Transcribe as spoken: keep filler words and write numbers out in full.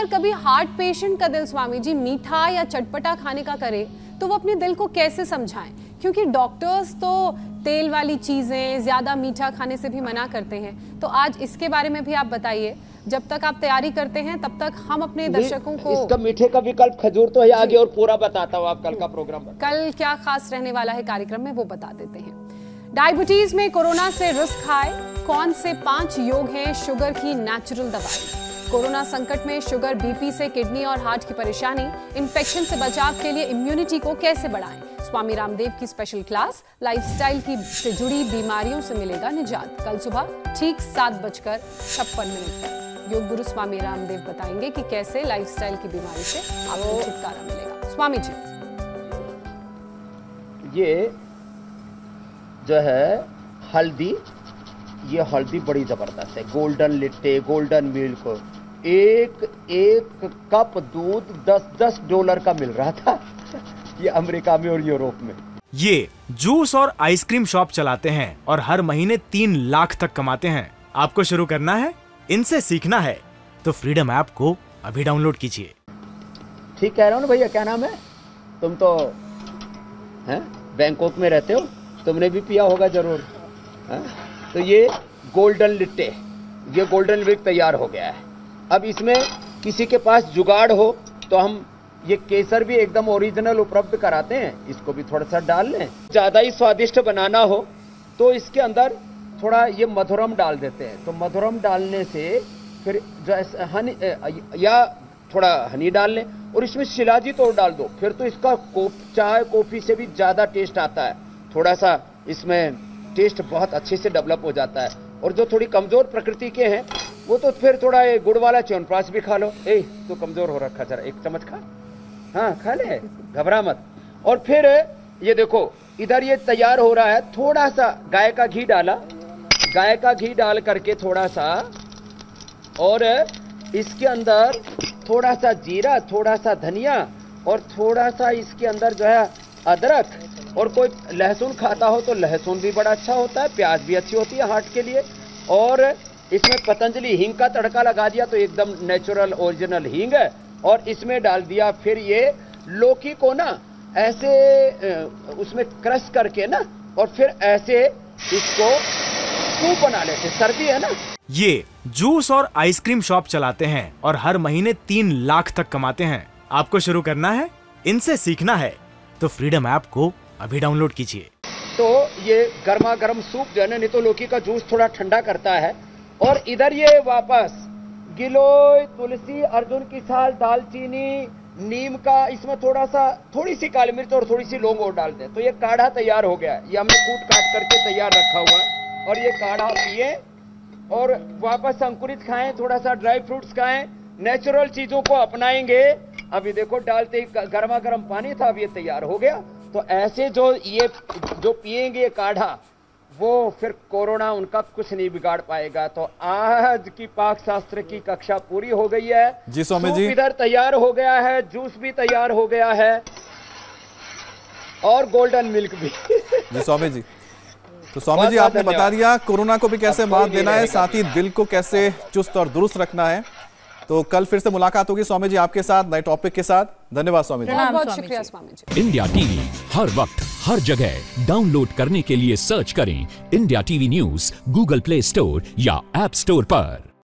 अगर कभी heart patient का दिल स्वामी जी मीठा या चटपटा खाने का करे तो वो अपने दिल को कैसे समझाएं? क्योंकि डॉक्टर्स तो तेल वाली चीजें, ज्यादा मीठा खाने से भी मना करते हैं। तो आज इसके बारे में भी आप बताइए। जब तक आप तैयारी करते हैं तब तक हम अपने दर्शकों को इसका मीठे का विकल्प खजूर तो है आगे, और पूरा बताता हूँ। आप कल का प्रोग्राम कल क्या खास रहने वाला है कार्यक्रम में वो बता देते हैं। डायबिटीज में कोरोना से रिस्क हाई, कौन से पांच योग हैं शुगर की नेचुरल दवाई? कोरोना संकट में शुगर, बीपी से किडनी और हार्ट की परेशानी, इन्फेक्शन से बचाव के लिए इम्यूनिटी को कैसे बढ़ाएं? स्वामी रामदेव की स्पेशल क्लास, लाइफस्टाइल की से जुड़ी बीमारियों से मिलेगा निजात। कल सुबह ठीक सात बजकर छप्पन मिनट पर योग गुरु स्वामी रामदेव बताएंगे कि कैसे लाइफस्टाइल की बीमारी से आपको छुटकारा मिलेगा। स्वामी जी, ये जो है हल्दी, ये हल्दी बड़ी जबरदस्त है। गोल्डन लिट्टे, गोल्डन मिल्क, एक एक कप दूध दस दस डॉलर का मिल रहा था ये अमेरिका में और यूरोप में। ये जूस और आइसक्रीम शॉप चलाते हैं और हर महीने तीन लाख तक कमाते हैं। आपको शुरू करना है, इनसे सीखना है तो फ्रीडम ऐप को अभी डाउनलोड कीजिए। ठीक कह रहा हूँ ना भैया? क्या नाम है? तुम तो हैं बैंकॉक में रहते हो, तुमने भी पिया होगा जरूर। है? तो ये गोल्डन लिट्टे, ये गोल्डन लिट्टे तैयार हो गया है। अब इसमें किसी के पास जुगाड़ हो तो हम ये केसर भी एकदम ओरिजिनल उपलब्ध कराते हैं, इसको भी थोड़ा सा डाल लें। ज़्यादा ही स्वादिष्ट बनाना हो तो इसके अंदर थोड़ा ये मधुरम डाल देते हैं। तो मधुरम डालने से फिर जो हनी या थोड़ा हनी डाल लें और इसमें शिलाजी तोड़ डाल दो, फिर तो इसका कोप चाय कॉफ़ी से भी ज़्यादा टेस्ट आता है। थोड़ा सा इसमें टेस्ट बहुत अच्छे से डेवलप हो जाता है। और जो थोड़ी कमज़ोर प्रकृति के हैं वो तो फिर थोड़ा ये गुड़ वाला च्यवनप्राश भी खा लो। ए तो कमज़ोर हो रखा, जरा एक चम्मच खा, हाँ खा ले, घबरा मत। और फिर ये देखो इधर ये तैयार हो रहा है। थोड़ा सा गाय का घी डाला, गाय का घी डाल करके थोड़ा सा, और इसके अंदर थोड़ा सा जीरा, थोड़ा सा धनिया और थोड़ा सा इसके अंदर जो है अदरक, और कोई लहसुन खाता हो तो लहसुन भी बड़ा अच्छा होता है, प्याज भी अच्छी होती है हार्ट के लिए। और इसमें पतंजलि हींग का तड़का लगा दिया तो एकदम नेचुरल ओरिजिनल हींग है, और इसमें डाल दिया। फिर ये लौकी को ना ऐसे उसमें क्रश करके ना, और फिर ऐसे इसको सूप बना लेते। सर्दी है ना। ये जूस और आइसक्रीम शॉप चलाते हैं और हर महीने तीन लाख तक कमाते हैं। आपको शुरू करना है, इनसे सीखना है तो फ्रीडम ऐप को अभी डाउनलोड कीजिए। तो ये गर्मा गर्म सूप जो है ना, नहीं तो लौकी का जूस थोड़ा ठंडा करता है। और इधर ये वापस गिलोय, तुलसी, अर्जुन की साल, दालचीनी, नीम का, इसमें थोड़ा सा थोड़ी सी काली मिर्च और थोड़ी सी लौंग और डाल दें तो ये काढ़ा तैयार हो गया है। ये हमने कूट काट करके तैयार रखा हुआ है, और ये काढ़ा पिए और वापस अंकुरित खाएं, थोड़ा सा ड्राई फ्रूट्स खाएं, नेचुरल चीजों को अपनाएंगे। अभी देखो डालते ही गर्मा गर्म पानी था, अब ये तैयार हो गया। तो ऐसे जो ये जो पिएंगे काढ़ा, वो फिर कोरोना उनका कुछ नहीं बिगाड़ पाएगा। तो आज की पाक शास्त्र की कक्षा पूरी हो गई है जी स्वामी जी। इधर तैयार हो गया है, जूस भी तैयार हो गया है, और गोल्डन मिल्क भी जी स्वामी जी। तो स्वामी जी आपने बता दिया कोरोना को भी कैसे मात देना है, साथ ही दिल को कैसे चुस्त और दुरुस्त रखना है। तो कल फिर से मुलाकात होगी स्वामी जी आपके साथ नए टॉपिक के साथ। धन्यवाद स्वामी जी। बहुत बहुत शुक्रिया स्वामी जी। इंडिया टीवी हर वक्त हर जगह डाउनलोड करने के लिए सर्च करें India TV news Google Play Store या ऐप स्टोर पर।